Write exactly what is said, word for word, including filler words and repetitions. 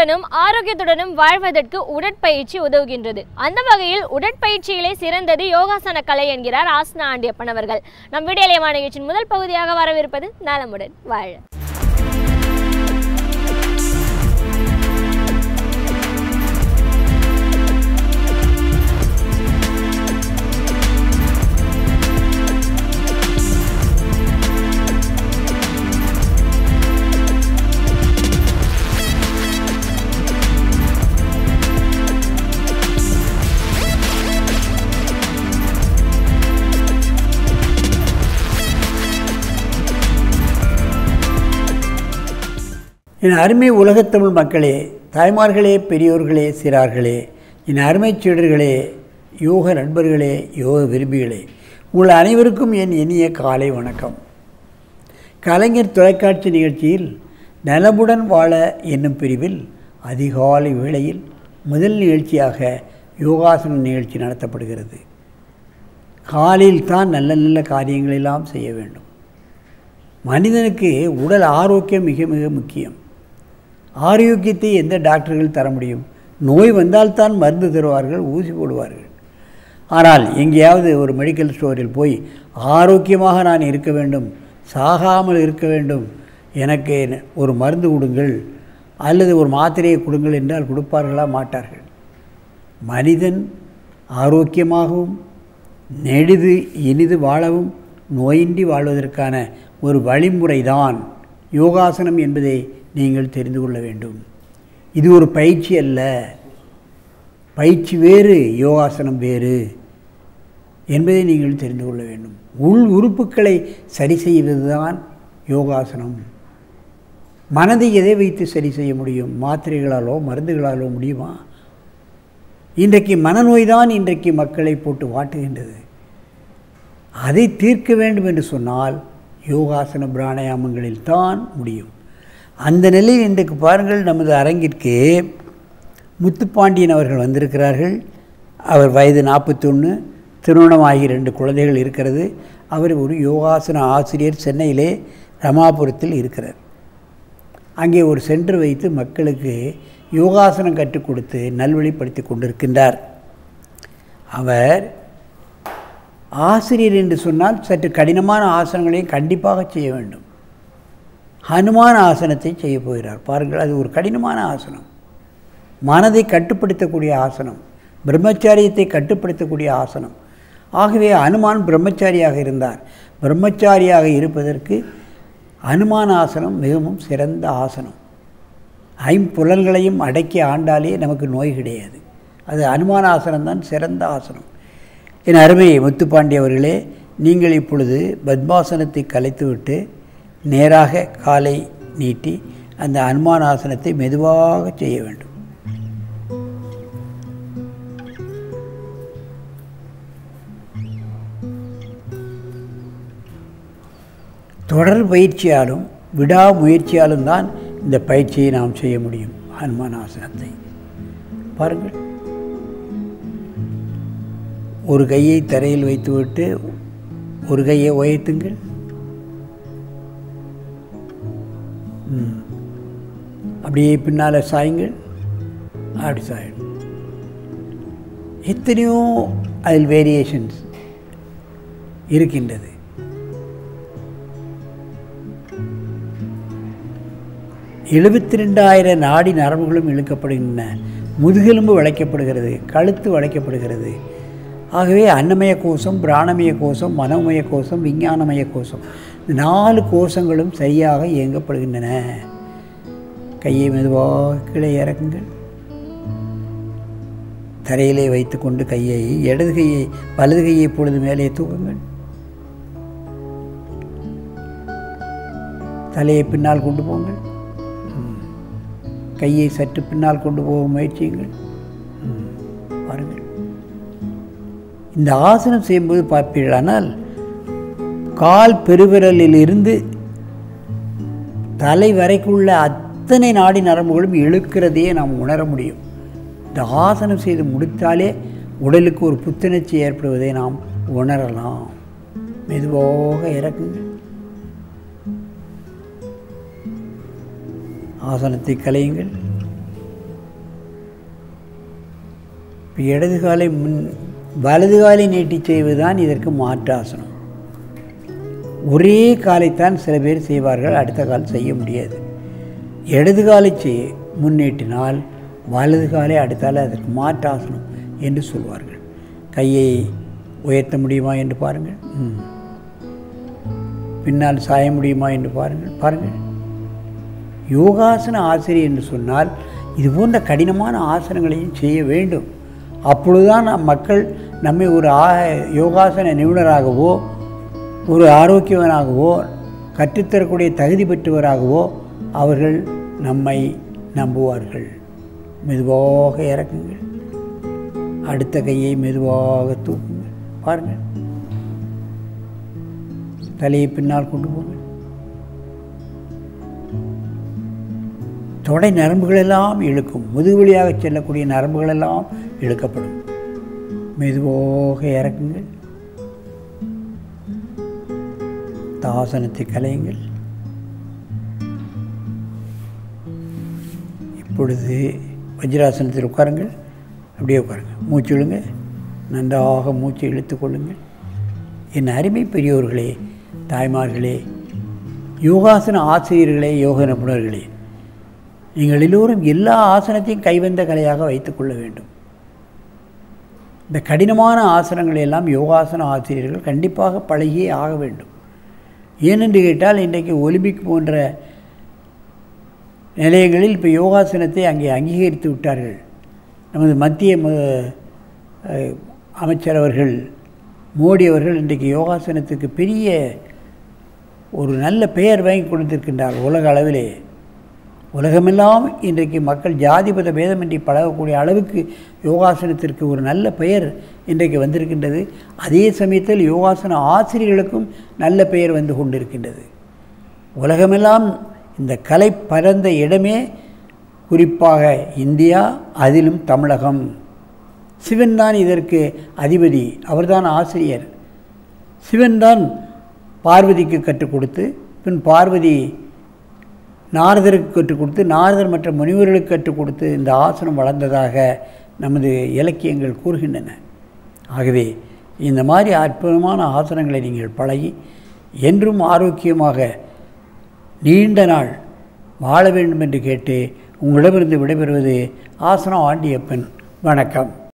வலிமையுடனும் ஆரோக்கியத்துடனும் வாழ்வதற்கு உடற்பயிற்சி உதவுகின்றது. அந்த வகையில் உடற்பயிற்சியிலே சிறந்தது யோகாசன கலை என்கிறார் ஆசனா ஆண்டியப்பன் அவர்கள். நம் விடியலையமான நிகழ்ச்சியின் முதல் பகுதியாக வரவிருப்பது நலமுடன் வாழ. என் அருமை உலகத்தமிழ் மக்களே, தாய்மார்களே, பெரியோர்களே, சிறார்களே, என் அருமை சீடர்களே, யோக நண்பர்களே, யோக விரும்பிகளே, உங்கள் அனைவருக்கும் என் இனிய காலை வணக்கம். கலைஞர் தொலைக்காட்சி நிகழ்ச்சியில் நலமுடன் வாழ என்னும் பிரிவில் அதிகாலை வேளையில் முதல் நிகழ்ச்சியாக யோகாசன நிகழ்ச்சி நடத்தப்படுகிறது. காலையில் தான் நல்ல நல்ல காரியங்களெல்லாம் செய்ய வேண்டும். மனிதனுக்கு உடல் ஆரோக்கியம் மிக மிக முக்கியம். ஆரோக்கியத்தை எந்த டாக்டர்கள் தர முடியும்? நோய் வந்தால்தான் மருந்து தருவார்கள், ஊசி போடுவார்கள். ஆனால் எங்கேயாவது ஒரு மெடிக்கல் ஸ்டோரில் போய் ஆரோக்கியமாக நான் இருக்க வேண்டும், சாகாமல் இருக்க வேண்டும், எனக்கு ஒரு மருந்து கொடுங்கள் அல்லது ஒரு மாத்திரையை கொடுங்கள் என்றால் கொடுப்பார்களா? மாட்டார்கள். மனிதன் ஆரோக்கியமாகவும் நெடிது இனிது வாழவும் நோயின்றி வாழ்வதற்கான ஒரு வழிமுறைதான் யோகாசனம் என்பதை நீங்கள் தெரிந்து கொள்ள வேண்டும். இது ஒரு பயிற்சி அல்ல. பயிற்சி வேறு, யோகாசனம் வேறு என்பதை நீங்கள் தெரிந்து கொள்ள வேண்டும். உள் உறுப்புகளை சரி செய்வதுதான் யோகாசனம். மனதை எதை வைத்து சரி செய்ய முடியும்? மாத்திரைகளாலோ மருந்துகளாலோ முடியுமா? இன்றைக்கு மனநோய் தான் இன்றைக்கு மக்களை போட்டு வாட்டுகின்றது. அதை தீர்க்க வேண்டும் என்று சொன்னால் யோகாசன பிராணாயாமங்களில் தான் முடியும். அந்த நிலையில் இன்றைக்கு பாருங்கள், நமது அரங்கிற்கு முத்துப்பாண்டியன் அவர்கள் வந்திருக்கிறார்கள். அவர் வயது நாற்பத்தொன்று, திருமணமாகி ரெண்டு குழந்தைகள் இருக்கிறது. அவர் ஒரு யோகாசன ஆசிரியர், சென்னையிலே ரமாபுரத்தில் இருக்கிறார். அங்கே ஒரு சென்டர் வைத்து மக்களுக்கு யோகாசனம் கற்றுக் கொடுத்து நல்வழிப்படுத்தி கொண்டிருக்கின்றார். அவர் ஆசிரியர் என்று சொன்னால் சற்று கடினமான ஆசனங்களையும் கண்டிப்பாக செய்ய வேண்டும். ஹனுமான ஆசனத்தை செய்ய போகிறார். பாருங்கள், அது ஒரு கடினமான ஆசனம். மனதை கட்டுப்படுத்தக்கூடிய ஆசனம், பிரம்மச்சாரியத்தை கட்டுப்படுத்தக்கூடிய ஆசனம். ஆகவே ஹனுமான் பிரம்மச்சாரியாக இருந்தார். பிரம்மச்சாரியாக இருப்பதற்கு ஹனுமான ஆசனம் மிகவும் சிறந்த ஆசனம். ஐம்புலன்களையும் அடக்கி ஆண்டாலே நமக்கு நோய் கிடையாது. அது ஹனுமான ஆசனம்தான் சிறந்த ஆசனம். என் அருமை முத்துப்பாண்டி அவர்களே, நீங்கள் இப்பொழுது பத்மாசனத்தை கலைத்துவிட்டு நேராக காலை நீட்டி அந்த ஹனுமான ஆசனத்தை மெதுவாக செய்ய வேண்டும். தொடர் பயிற்சியாலும் விடாமுயற்சியாலும் தான் இந்த பயிற்சியை நாம் செய்ய முடியும். ஹனுமான ஆசனத்தை பாருங்கள். ஒரு கையை தரையில் வைத்துவிட்டு ஒரு கையை உயர்த்துங்கள். அப்படியே பின்னால் சாயுங்கள். அப்படி சாயும். எத்தனையோ அதில் வேரியேஷன்ஸ் இருக்கின்றது. எழுபத்தி ரெண்டாயிரம் நாடி நரம்புகளும் இழுக்கப்படுகின்றன. முதுகெலும்பு வளைக்கப்படுகிறது, கழுத்து வளைக்கப்படுகிறது. ஆகவே அன்னமய கோஷம், பிராணமய கோஷம், மனோமய கோஷம், விஞ்ஞானமய கோஷம், நாலு கோஷங்களும் சரியாக இயங்கப்படுகின்றன. கையை மெதுவாக கீழே இறக்குங்கள். தரையிலே வைத்துக்கொண்டு கையை இடது கையை வலது கையை இப்பொழுது மேலே தூக்குங்கள். தலையை பின்னால் கொண்டு போங்கள். கையை சற்று பின்னால் கொண்டு போக முயற்சியுங்கள். பாருங்கள், இந்த ஆசனம் செய்யும்போது பார்ப்பீர்களானால் கால் பெருவிரலில் இருந்து தலை வரைக்குள்ள அத்தனை நாடி நரம்புகளும் இழுக்கிறதையே நாம் உணர முடியும். இந்த ஆசனம் செய்து முடித்தாலே உடலுக்கு ஒரு புத்துணர்ச்சி ஏற்படுவதை நாம் உணரலாம். மெதுவாக இறக்குங்கள். ஆசனத்தை கலையுங்கள். இப்போ இடது காலை முன் வலது காலை நீட்டி செய்வதுதான் இதற்கு மாற்று ஆசனம். ஒரே காலைத்தான் சில பேர் செய்வார்கள், அடுத்த கால் செய்ய முடியாது. இடது காலை செய் முன்னேற்றினால் வலது காலை அடுத்தால் அதற்கு மாற்று ஆசனம் என்று சொல்வார்கள். கையை உயர்த்த முடியுமா என்று பாருங்கள். ம் பின்னால் சாய முடியுமா என்று பாருங்கள். பாருங்கள், யோகாசன ஆசிரியர் என்று சொன்னால் இது போன்ற கடினமான ஆசனங்களையும் செய்ய வேண்டும். அப்பொழுதுதான் நம் மக்கள் நம்மை ஒரு ஆ யோகாசன நிபுணராகவோ ஒரு ஆரோக்கியவனாகவோ கற்றுத்தரக்கூடிய தகுதி பெற்றவராகவோ அவர்கள் நம்மை நம்புவார்கள். மெதுவாக இறக்குங்கள், அடுத்த கையை மெதுவாக தூக்குங்கள். பாருங்கள், தலையை பின்னால் கொண்டு போங்கள். தொடை நரம்புகளெல்லாம் இழுக்கும், முதுகு வழியாக செல்லக்கூடிய நரம்புகளெல்லாம் இழுக்கப்படும். மெதுவாக இறக்குங்கள், தாசனத்தை கலையுங்கள். இப்பொழுது வஜ்ராசனத்தில் உட்காருங்கள். அப்படியே உட்காருங்க, மூச்சு இழுங்க, நன்றாக மூச்சு இழுத்து கொள்ளுங்கள். என் அருமை பெரியோர்களே, தாய்மார்களே, யோகாசன ஆசிரியர்களே, யோக நிபுணர்களே, நீங்கள் எல்லோரும் எல்லா ஆசனத்தையும் கைவந்த கலையாக வைத்துக்கொள்ள வேண்டும். இந்த கடினமான ஆசனங்களை எல்லாம் யோகாசன ஆசிரியர்கள் கண்டிப்பாக பழகியே ஆக வேண்டும். ஏனென்று கேட்டால் இன்றைக்கு ஒலிம்பிக் போன்ற நிலையங்களில் இப்போ யோகாசனத்தை அங்கே அங்கீகரித்து விட்டார்கள். நமது மத்திய அமைச்சர் அவர்கள் மோடி அவர்கள் இன்றைக்கு யோகாசனத்துக்கு பெரிய ஒரு நல்ல பெயர் வாங்கி கொடுத்திருக்கின்றார் உலக அளவிலே. உலகமெல்லாம் இன்றைக்கு மக்கள் ஜாதிபத பேதமின்றி பழகக்கூடிய அளவுக்கு யோகாசனத்திற்கு ஒரு நல்ல பெயர் இன்றைக்கு வந்திருக்கின்றது. அதே சமயத்தில் யோகாசன ஆசிரியர்களுக்கும் நல்ல பெயர் வந்து கொண்டிருக்கின்றது. உலகமெல்லாம் இந்த கலை பரந்த இடமே குறிப்பாக இந்தியா, அதிலும் தமிழகம். சிவன் தான் இதற்கு அதிபதி, அவர்தான் ஆசிரியர். சிவன் தான் பார்வதிக்கு கற்றுக் கொடுத்து, பின் பார்வதி நாரதருக்கு கற்றுக் கொடுத்து, நாரதர் மற்ற முனிவர்களுக்கு கற்றுக் கொடுத்து இந்த ஆசனம் வளர்ந்ததாக நமது இலக்கியங்கள் கூறுகின்றன. ஆகவே இந்த மாதிரி அற்புதமான ஆசனங்களை நீங்கள் பழகி என்றும் ஆரோக்கியமாக நீண்ட நாள் வாழ வேண்டும் என்று கேட்டு உங்களிடமிருந்து விடைபெறுவது ஆசனம் ஆண்டியப்பன். வணக்கம்.